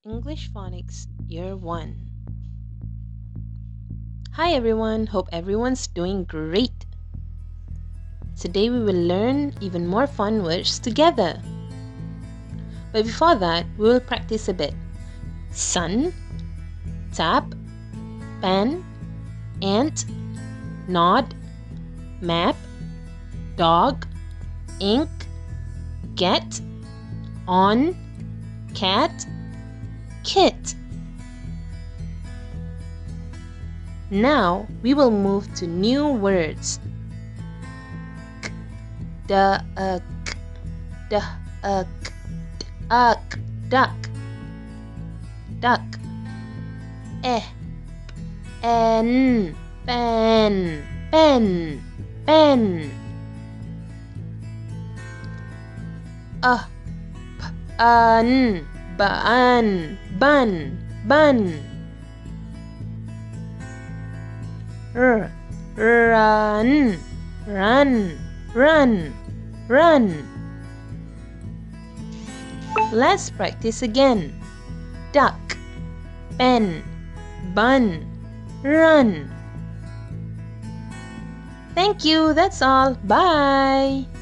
English Phonics Year 1. Hi everyone, hope everyone's doing great. Today we will learn even more fun words together. But before that, we will practice a bit. Sun, tap, pen, ant, nod, map, dog, ink, get, on, cat, kit. Now we will move to new words. Duck, duck, duck. En, pen, pen, pen. An, bun, bun, bun. Run, run, run, run. Let's practice again. Duck, pen, bun, run. Thank you, that's all. Bye.